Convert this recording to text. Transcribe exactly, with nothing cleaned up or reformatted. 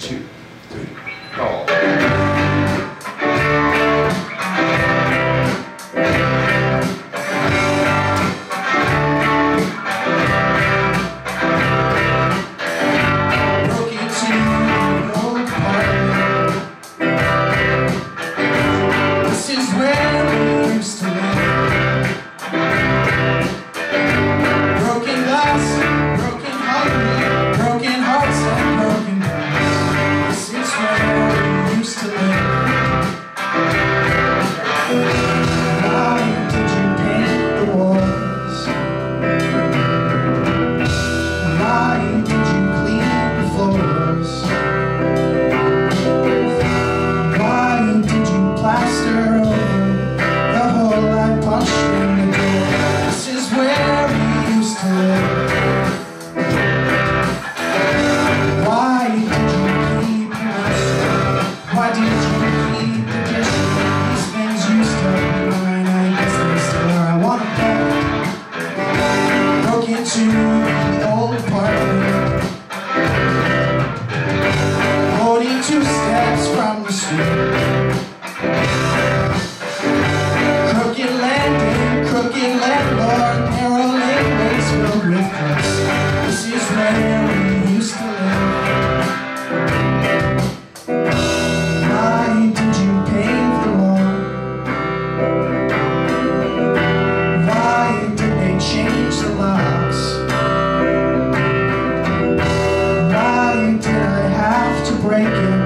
two, three, go. To the old apartment, holding two steps from the street. Crooked landing, crooked landlord, narrow laneways filled with crooks. This is where we used to live. Why did you pave the lawn? Why did they change the locks? Break it.